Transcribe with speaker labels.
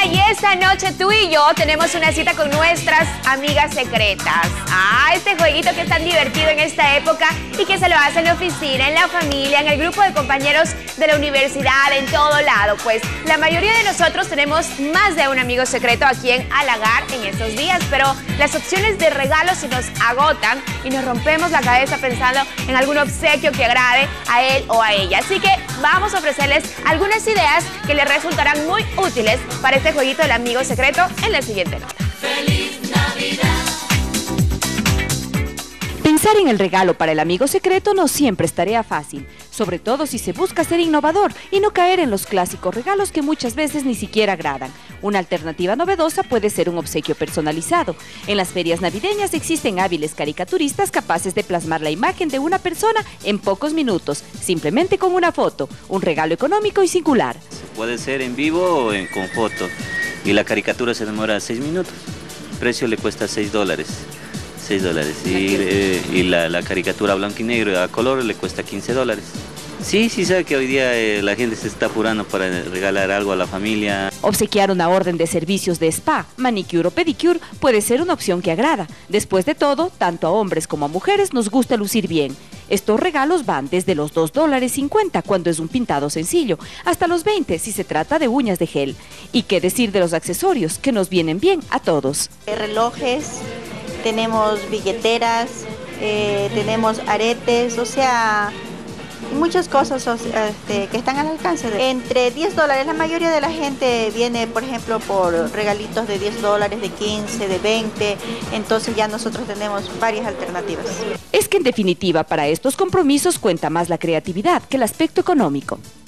Speaker 1: Y esta noche tú y yo tenemos una cita con nuestras amigas secretas. Este jueguito que es tan divertido en esta época y que se lo hace en la oficina, en la familia, en el grupo de compañeros de la universidad, en todo lado. Pues la mayoría de nosotros tenemos más de un amigo secreto a quien halagar en estos días, pero las opciones de regalos se nos agotan y nos rompemos la cabeza pensando en algún obsequio que agrade a él o a ella. Así que vamos a ofrecerles algunas ideas que les resultarán muy útiles para este jueguito del amigo secreto en la siguiente nota.
Speaker 2: ¡Feliz Navidad!
Speaker 3: Pensar en el regalo para el amigo secreto no siempre es tarea fácil, sobre todo si se busca ser innovador y no caer en los clásicos regalos que muchas veces ni siquiera agradan. Una alternativa novedosa puede ser un obsequio personalizado. En las ferias navideñas existen hábiles caricaturistas capaces de plasmar la imagen de una persona en pocos minutos, simplemente con una foto, un regalo económico y singular.
Speaker 4: Puede ser en vivo o con foto, y la caricatura se demora 6 minutos. El precio le cuesta $6. Y la caricatura blanco y negro a color le cuesta $15. Sí, sabe que hoy día la gente se está apurando para regalar algo a la familia.
Speaker 3: Obsequiar una orden de servicios de spa, manicure o pedicure puede ser una opción que agrada. Después de todo, tanto a hombres como a mujeres nos gusta lucir bien. Estos regalos van desde los $2.50 cuando es un pintado sencillo, hasta los 20 si se trata de uñas de gel. Y qué decir de los accesorios, que nos vienen bien a todos.
Speaker 5: Relojes, tenemos billeteras, tenemos aretes, o sea, muchas cosas que están al alcance. Entre $10, la mayoría de la gente viene, por ejemplo, por regalitos de $10, de 15, de 20, entonces ya nosotros tenemos varias alternativas.
Speaker 3: Es que en definitiva para estos compromisos cuenta más la creatividad que el aspecto económico.